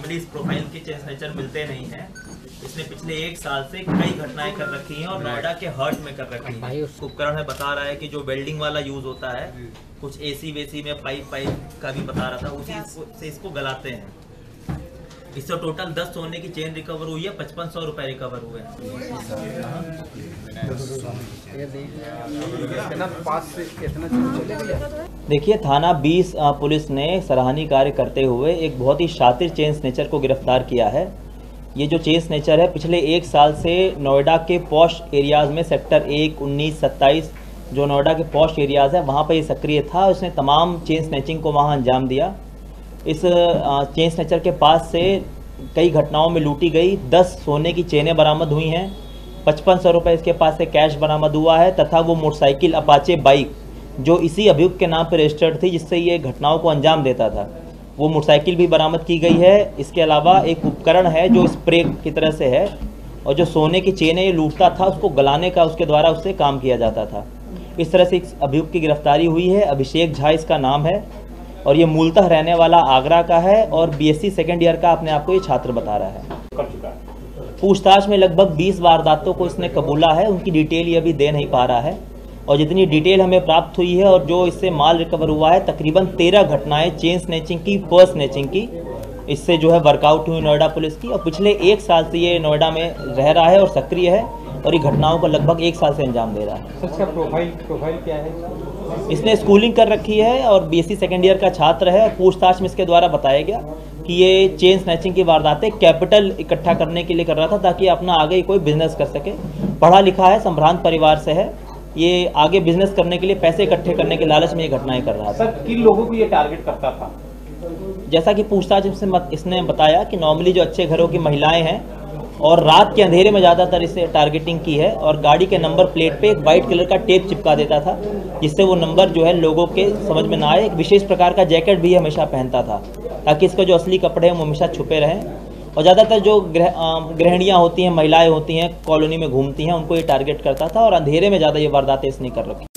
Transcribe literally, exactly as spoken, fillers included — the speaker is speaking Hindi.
नॉर्मली इस प्रोफाइल के चेन स्नैचर मिलते नहीं हैं। इसने पिछले एक साल से कई घटनाएं कर रखी हैं और नोएडा के हर्ट में कर रखी हैं। उपकरण है बता रहा है कि जो वेल्डिंग वाला यूज होता है, कुछ एसी वेसी में पाइप पाइप का भी बता रहा था, उसी से इसको गलाते हैं। इससे टोटल दस सोने की चेन रिकवर हुई है, पचपन सौ रुपए रिकवर हुए हैं। देखिए, थाना बीस पुलिस ने सराहनीय कार्य करते हुए एक बहुत ही शातिर चेन स्नेचर को गिरफ्तार किया है। ये जो चेन स्नेचर है पिछले एक साल से नोएडा के पॉश एरियाज में सेक्टर एक, उन्नीस, सत्ताईस जो नोएडा के पॉश एरियाज है वहाँ पर ये सक्रिय था। उसने तमाम चेन स्नैचिंग को वहाँ अंजाम दिया। इस चेन स्नैचर के पास से कई घटनाओं में लूटी गई दस सोने की चेनें बरामद हुई हैं, पचपन सौ रुपये इसके पास से कैश बरामद हुआ है तथा वो मोटरसाइकिल अपाचे बाइक जो इसी अभियुक्त के नाम पर रजिस्टर्ड थी जिससे ये घटनाओं को अंजाम देता था, वो मोटरसाइकिल भी बरामद की गई है। इसके अलावा एक उपकरण है जो स्प्रे की तरह से है और जो सोने की चेनें ये लूटता था उसको गलाने का उसके द्वारा उससे काम किया जाता था। इस तरह से इस अभियुक्त की गिरफ्तारी हुई है। अभिषेक झा इसका नाम है और ये मूलतः रहने वाला आगरा का है और बीएससी सेकेंड ईयर का अपने आप को ये छात्र बता रहा है। कर चुका है। पूछताछ में लगभग बीस वारदातों को इसने कबूला है। उनकी डिटेल ये अभी दे नहीं पा रहा है और जितनी डिटेल हमें प्राप्त हुई है और जो इससे माल रिकवर हुआ है, तकरीबन तेरह घटनाएं चेन स्नैचिंग की, पर्स स्नैचिंग की इससे जो है वर्कआउट हुई नोएडा पुलिस की। और पिछले एक साल से ये नोएडा में रह रहा है और सक्रिय है और ये घटनाओं को लगभग एक साल से अंजाम दे रहा है। इसका प्रोफाइल प्रोफाइल क्या है? इसने स्कूलिंग कर रखी है और बीएससी सेकेंड ईयर का छात्र है। पूछताछ में इसके द्वारा बताया गया कि ये चेन स्नैचिंग की वारदातें कैपिटल इकट्ठा करने के लिए कर रहा था ताकि अपना आगे कोई बिजनेस कर सके। पढ़ा लिखा है, संभ्रांत परिवार से है। ये आगे बिजनेस करने के लिए पैसे इकट्ठे करने के लालच में ये घटनाएं कर रहा था। सर, किन लोगों को ये टारगेट करता था? जैसा कि पूछताछ से इसने बताया कि नॉर्मली जो अच्छे घरों की महिलाएं हैं और रात के अंधेरे में ज़्यादातर इसे टारगेटिंग की है और गाड़ी के नंबर प्लेट पे एक वाइट कलर का टेप चिपका देता था जिससे वो नंबर जो है लोगों के समझ में ना आए। एक विशेष प्रकार का जैकेट भी हमेशा पहनता था ताकि इसके जो असली कपड़े हैं वो हमेशा छुपे रहें। और ज़्यादातर जो गृह गृहिणियाँ होती हैं, महिलाएं होती हैं, कॉलोनी में घूमती हैं, उनको ये टारगेट करता था और अंधेरे में ज़्यादा ये वारदातें इसने कर रखी।